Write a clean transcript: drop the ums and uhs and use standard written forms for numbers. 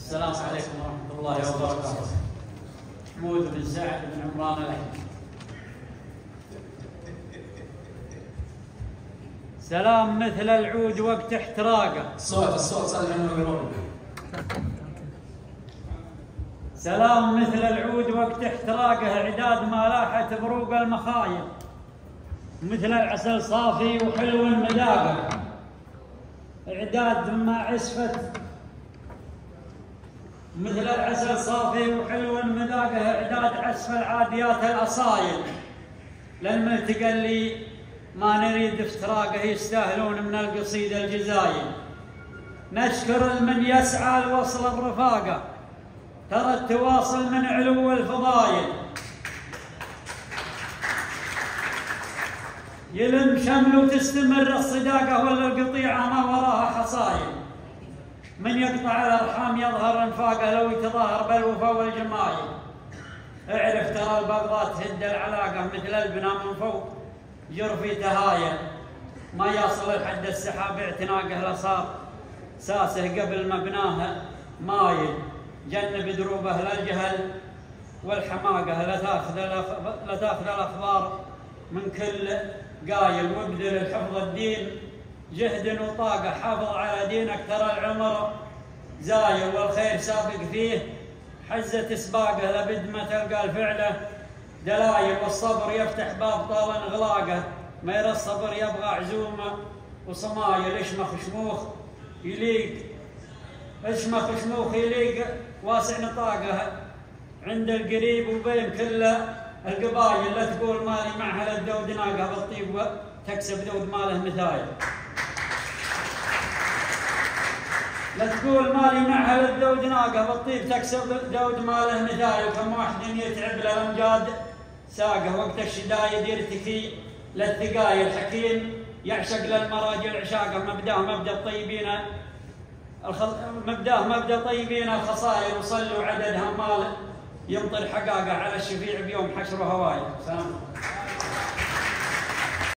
السلام عليكم ورحمة الله وبركاته. محمود بن سعد بن عمران الأحمد. سلام مثل العود وقت احتراقه. الصوت صار عنه. سلام مثل العود وقت احتراقه، اعداد ما لاحت بروق المخايل، مثل العسل صافي وحلو مذاقه، اعداد ما عسفت مثل العسل صافي وحلو مذاقه، اعداد عسف العاديات الاصايل، للملتقى اللي ما نريد افتراقه يستاهلون من القصيده الجزايل. نشكر من يسعى لوصل الرفاقه، ترى التواصل من علو الفضايل، يلم شمل وتستمر الصداقه ولا القطيعه ما وراها حصايل. من يقطع الارحام يظهر انفاقه لو يتظاهر بالوفا والجمايل. اعرف ترى البغضاء تهد العلاقه مثل البنا من فوق جرفي تهايل، ما يصل لحد السحاب اعتناقه لصار ساسه قبل مبناه مايل. جنب دروبه للجهل والحماقه، لا تاخذ الاخبار من كل قايل، وابذل الحفظ الدين جهد وطاقه، حافظ على دينك ترى العمر زايل، والخير سابق فيه حزه سباقه، لبد ما تلقى الفعله دلايل. والصبر يفتح باب طال اغلاقه، ما يرى الصبر يبغى عزومه وصمايل. اشمخ شموخ يليق واسع نطاقه عند القريب وبين كل القبايل. لا تقول مالي معها للدود ناقه، بالطيب تكسب دود ماله مثايل. لا تقول مالي معها للدود ناقه، بالطيب تكسب دود ماله مثايل. كم واحد يتعب للامجاد ساقه، وقت الشداء يدير تكي للثقايل. حكيم يعشق للمراجل عشاقه، مبدأ طيبين الخصائر، وصلوا عددها مال يمطر حقاقه على الشفيع بيوم حشر هوايل. سلام.